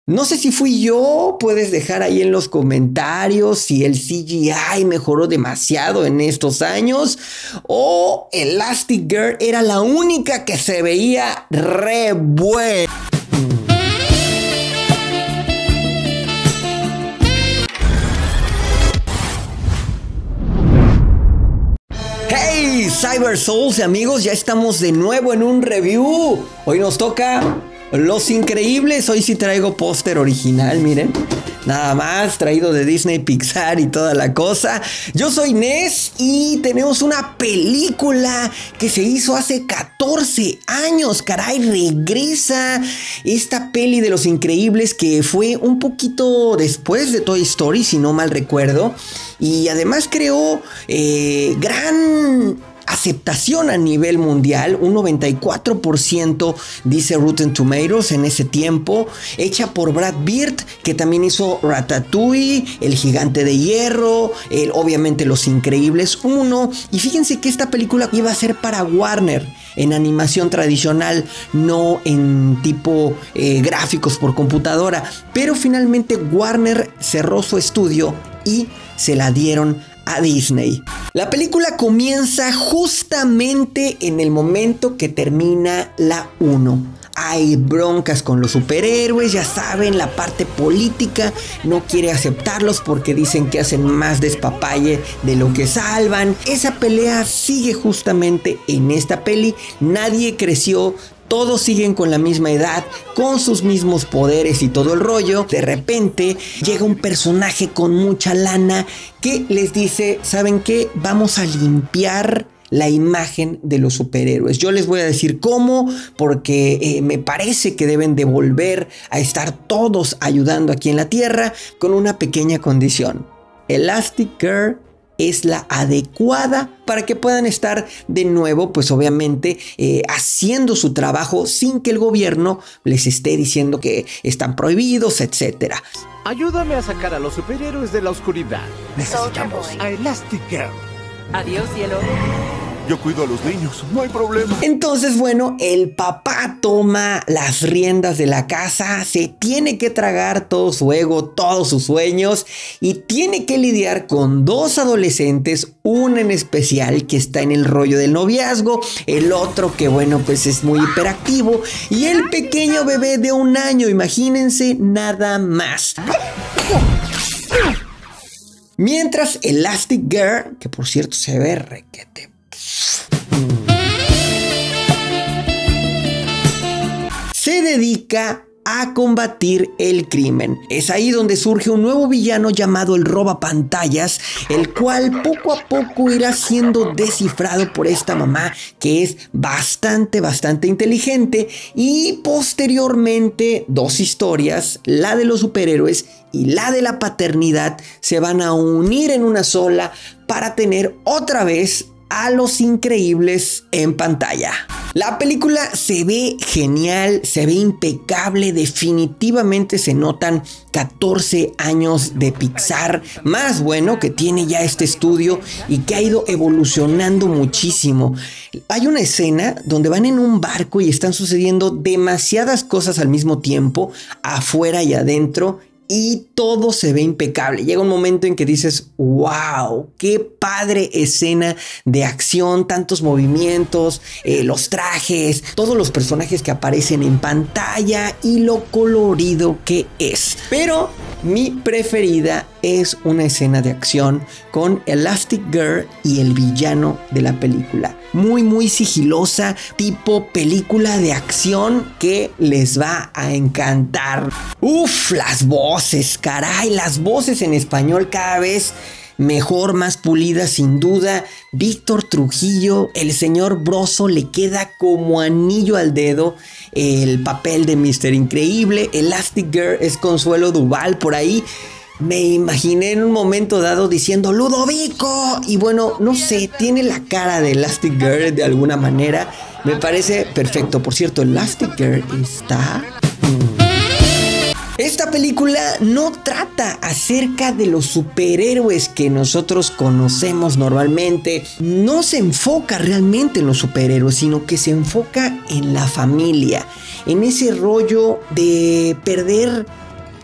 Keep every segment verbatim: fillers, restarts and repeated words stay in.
No sé si fui yo, puedes dejar ahí en los comentarios si el C G I mejoró demasiado en estos años o Elastigirl era la única que se veía re buena. Hey Cyber Souls y amigos, ya estamos de nuevo en un review. Hoy nos toca Los Increíbles. Hoy sí traigo póster original, miren. Nada más, traído de Disney, Pixar y toda la cosa. Yo soy Ness y tenemos una película que se hizo hace catorce años. Caray, regresa esta peli de Los Increíbles que fue un poquito después de Toy Story, si no mal recuerdo. Y además creó eh, gran aceptación a nivel mundial, un noventa y cuatro por ciento dice Rotten Tomatoes en ese tiempo, hecha por Brad Bird, que también hizo Ratatouille, El Gigante de Hierro, el, obviamente Los Increíbles uno, y fíjense que esta película iba a ser para Warner, en animación tradicional, no en tipo eh, gráficos por computadora, pero finalmente Warner cerró su estudio y se la dieron a Disney. La película comienza justamente en el momento que termina la uno. Hay broncas con los superhéroes, ya saben, la parte política no quiere aceptarlos porque dicen que hacen más despapalle de lo que salvan. Esa pelea sigue justamente en esta peli. Nadie creció. Todos siguen con la misma edad, con sus mismos poderes y todo el rollo. De repente llega un personaje con mucha lana que les dice, ¿saben qué? Vamos a limpiar la imagen de los superhéroes. Yo les voy a decir cómo, porque eh, me parece que deben de volver a estar todos ayudando aquí en la Tierra con una pequeña condición. Elastigirl es la adecuada para que puedan estar de nuevo, pues obviamente eh, haciendo su trabajo sin que el gobierno les esté diciendo que están prohibidos, etcétera. Ayúdame a sacar a los superhéroes de la oscuridad. Necesitamos a Elastigirl. Adiós, cielo. Yo cuido a los niños, no hay problema. Entonces, bueno, el papá toma las riendas de la casa, se tiene que tragar todo su ego, todos sus sueños y tiene que lidiar con dos adolescentes, uno en especial que está en el rollo del noviazgo, el otro que, bueno, pues es muy hiperactivo y el pequeño bebé de un año, imagínense nada más. Mientras Elastigirl, que por cierto se ve requete, se dedica a combatir el crimen. Es ahí donde surge un nuevo villano llamado el Robapantallas, el cual poco a poco irá siendo descifrado por esta mamá que es bastante, bastante inteligente, y posteriormente dos historias, la de los superhéroes y la de la paternidad, se van a unir en una sola para tener otra vez a Los Increíbles en pantalla. La película se ve genial, se ve impecable, definitivamente se notan catorce años de Pixar, más bueno que tiene ya este estudio y que ha ido evolucionando muchísimo. Hay una escena donde van en un barco y están sucediendo demasiadas cosas al mismo tiempo, afuera y adentro, y todo se ve impecable. Llega un momento en que dices, wow, qué padre escena de acción, tantos movimientos, eh, los trajes, todos los personajes que aparecen en pantalla y lo colorido que es. Pero mi preferida es una escena de acción con Elastigirl y el villano de la película. Muy, muy sigilosa, tipo película de acción que les va a encantar. Uf, las voces, caray, las voces en español cada vez mejor, más pulida sin duda. Víctor Trujillo, el señor Broso, le queda como anillo al dedo el papel de míster Increíble. Elastigirl es Consuelo Duval por ahí. Me imaginé en un momento dado diciendo ¡Ludovico! Y bueno, no sé, tiene la cara de Elastigirl de alguna manera. Me parece perfecto. Por cierto, Elastigirl está... Esta película no trata acerca de los superhéroes que nosotros conocemos normalmente. No se enfoca realmente en los superhéroes, sino que se enfoca en la familia. En ese rollo de perder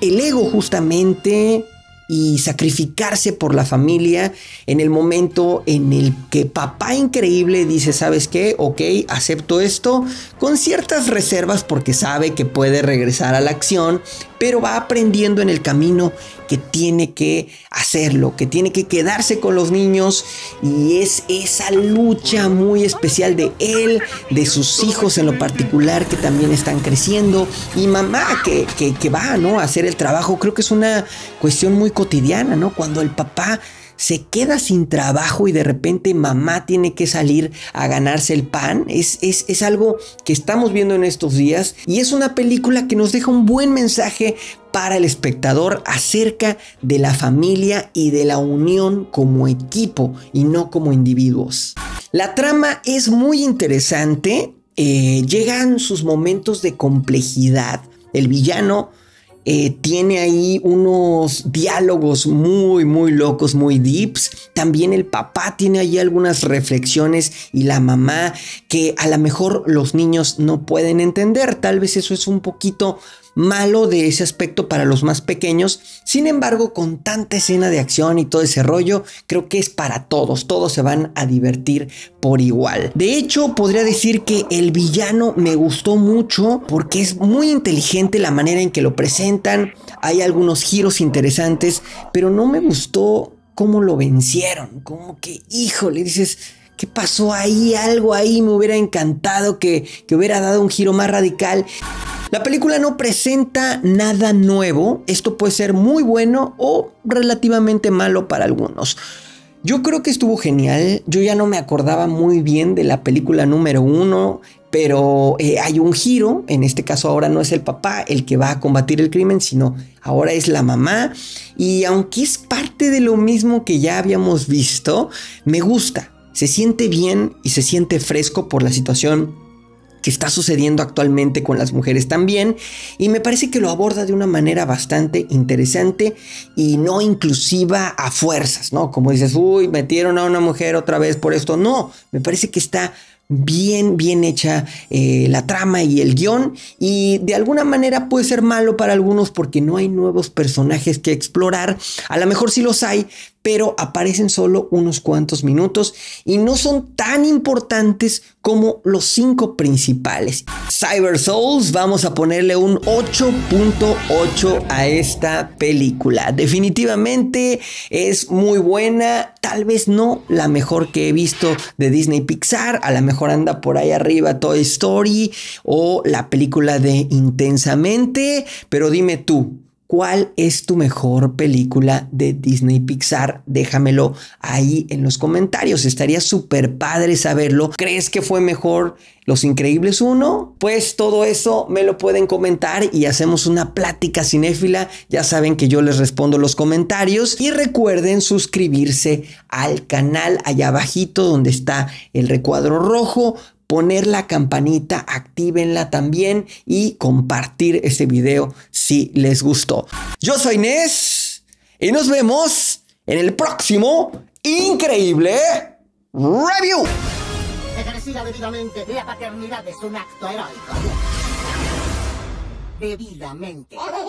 el ego justamente y sacrificarse por la familia en el momento en el que papá increíble dice, ¿sabes qué? Ok, acepto esto con ciertas reservas porque sabe que puede regresar a la acción, pero va aprendiendo en el camino que tiene que hacerlo, que tiene que quedarse con los niños, y es esa lucha muy especial de él, de sus hijos en lo particular que también están creciendo, y mamá que, que, que va, ¿no?, a hacer el trabajo. Creo que es una cuestión muy cotidiana, ¿no? Cuando el papá se queda sin trabajo y de repente mamá tiene que salir a ganarse el pan. Es, es, es algo que estamos viendo en estos días, y es una película que nos deja un buen mensaje para el espectador acerca de la familia y de la unión como equipo y no como individuos. La trama es muy interesante, eh, llegan sus momentos de complejidad. El villano Eh, tiene ahí unos diálogos muy muy locos, muy deeps. También el papá tiene ahí algunas reflexiones, y la mamá que a lo mejor los niños no pueden entender. Tal vez eso es un poquito malo de ese aspecto para los más pequeños. Sin embargo, con tanta escena de acción y todo ese rollo, creo que es para todos. Todos se van a divertir por igual. De hecho, podría decir que el villano me gustó mucho porque es muy inteligente la manera en que lo presentan. Hay algunos giros interesantes, pero no me gustó cómo lo vencieron. Como que, híjole, dices, ¿qué pasó ahí? Algo ahí me hubiera encantado que, que hubiera dado un giro más radical. La película no presenta nada nuevo. Esto puede ser muy bueno o relativamente malo para algunos. Yo creo que estuvo genial. Yo ya no me acordaba muy bien de la película número uno, pero eh, hay un giro. En este caso ahora no es el papá el que va a combatir el crimen, sino ahora es la mamá. Y aunque es parte de lo mismo que ya habíamos visto, me gusta. Se siente bien y se siente fresco por la situación que está sucediendo actualmente con las mujeres también, y me parece que lo aborda de una manera bastante interesante y no inclusiva a fuerzas, ¿no? Como dices, uy, metieron a una mujer otra vez por esto. No, me parece que está bien, bien hecha eh, la trama y el guión, y de alguna manera puede ser malo para algunos porque no hay nuevos personajes que explorar. A lo mejor sí los hay, pero aparecen solo unos cuantos minutos y no son tan importantes como los cinco principales. Cyber Souls, vamos a ponerle un ocho punto ocho a esta película. Definitivamente es muy buena, tal vez no la mejor que he visto de Disney Pixar. A lo mejor anda por ahí arriba Toy Story o la película de Intensamente, pero dime tú, ¿cuál es tu mejor película de Disney Pixar? Déjamelo ahí en los comentarios. Estaría súper padre saberlo. ¿Crees que fue mejor Los Increíbles uno? Pues todo eso me lo pueden comentar y hacemos una plática cinéfila. Ya saben que yo les respondo los comentarios. Y recuerden suscribirse al canal allá abajito donde está el recuadro rojo. Poner la campanita, actívenla también y compartir este video si les gustó. Yo soy Nes y nos vemos en el próximo increíble review. Ejercida debidamente, la paternidad es un acto heroico. Debidamente.